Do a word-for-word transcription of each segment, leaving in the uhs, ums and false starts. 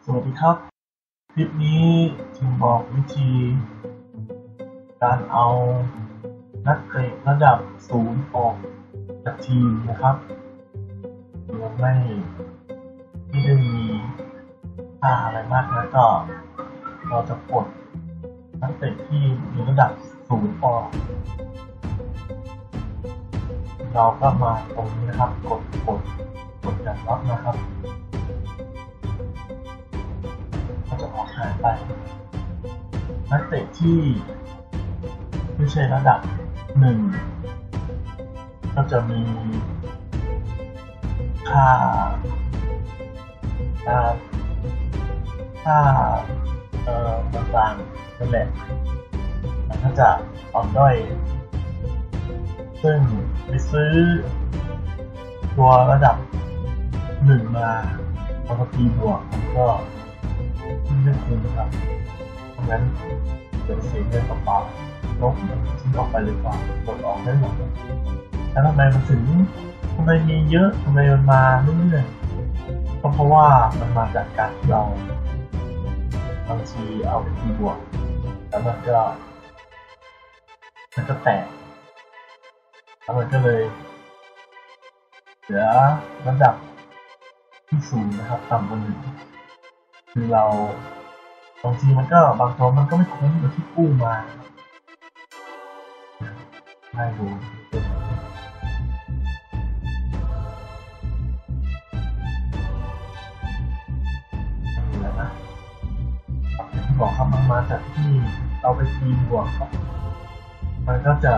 วัสดีครับคลิปนี้จะบอกวิธีการเอานักเตะระดับศูนย์ออกจากทีมนะครับโดยไม่ไม่ได้มีค่าอะไรมากนะก็เราจะกดนักเตะที่มีระดับศูนย์ออกเราก็มาตรงนี้นะครับกดกดกดจากล็อกนะครับก็จะออกหายไปนักเตะที่ไม่ใช่ระดับหนึ่งก็จะมีค่าค่าค่าเอ่อต่างๆนั่นแหละมันก็จะอ่อนด้อยซึ่งไปซื้อตัวระดับหนึ่งมาพอตีบวกมันก็ไม่คุ้มครับเพราะงั้นเดี๋ยวเสียเงินเปล่าๆลบทิ้งออกไปเลยกว่ากดออกได้หมดแล้วทำไมมันถึงทำไมมีเยอะทำไมมันมาเรื่อยๆก็เพราะว่ามันมาจากการที่เราบางทีเอาไปตีบวกแล้วมันก็มันก็แตกแล้วมันก็เลยเหลือระดับที่สูงนะครับต่ำกว่าหนึ่งคือเราบางทีมันก็บางตัวมันก็ไม่คุ้มกับที่กู้มาให้ดูนี่แหละนะที่บอกครับมันมาจากที่เราไปตีบวกครับมันก็จะ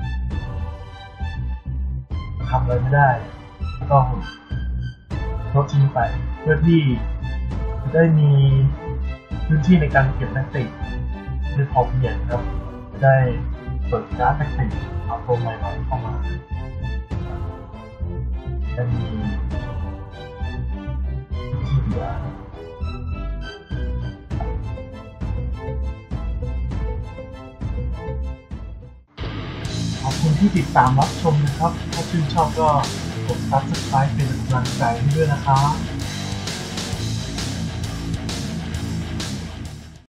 ทำอะไรไม่ได้ต้องลบทิ้งไปเพื่อที่จะได้มีพื้นที่ในการเก็บนักเตะที่พอเพียงครับจะได้เปิดการ์ดนักเตะเอาตัวใหม่ๆเข้ามาจะมีที่เหลือขอบคุณที่ติดตามรับชมนะครับถ้าชื่นชอบก็กด ซับสไครบ์ เป็นกำลังใจให้ด้วยนะครับ